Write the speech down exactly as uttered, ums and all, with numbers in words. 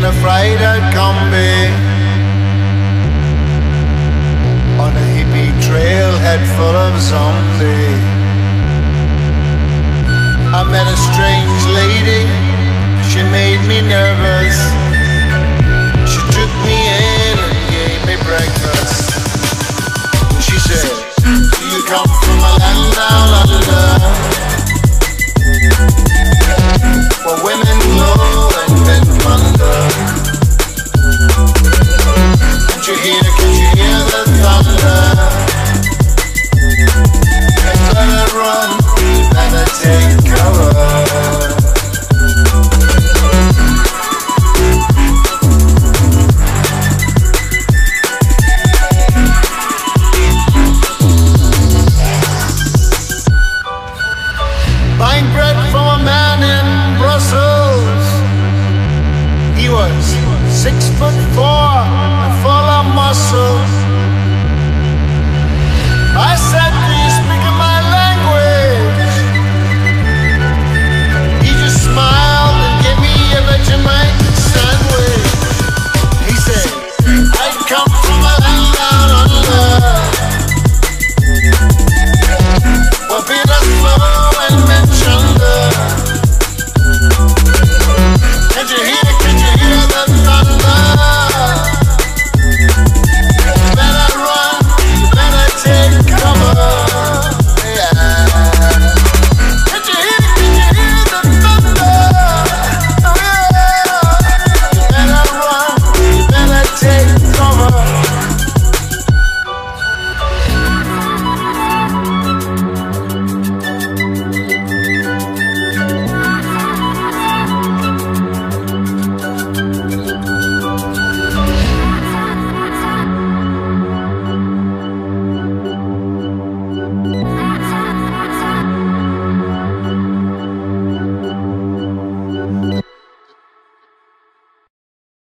and afraid I'd come back on a hippie trailhead full of zombies. I met a strange lady, she made me nervous. She took me in and gave me breakfast. She said,